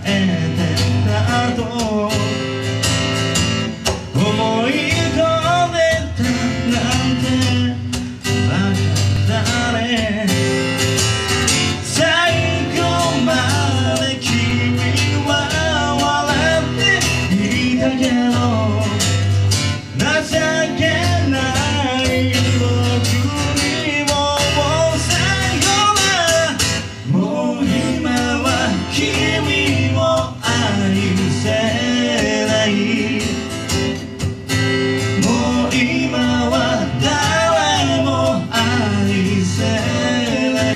てたと思い込んでたなんてバカだね。最後まで君は笑っていたけど情けない僕にもさよなら。もう今は君を愛せない。もう今は誰も愛せない。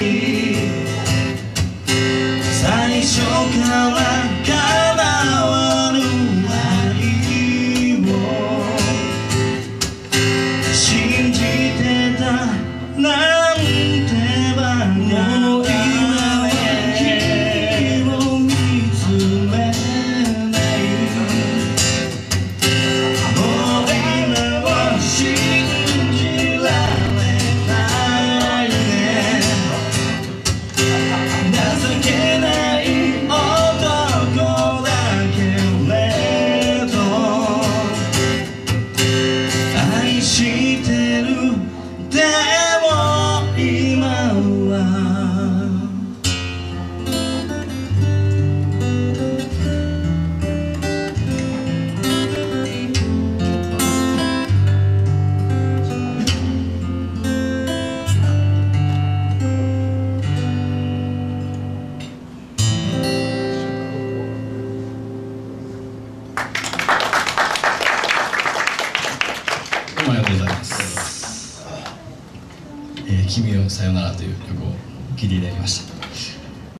最初から叶わぬ愛を信じてたなんてバカ。もう今は君を見つめない。もう今は信じられないね。情けない男だけれど愛してる。でも今はどうもありがとうございます。君をさよならという曲を聴いていただきました。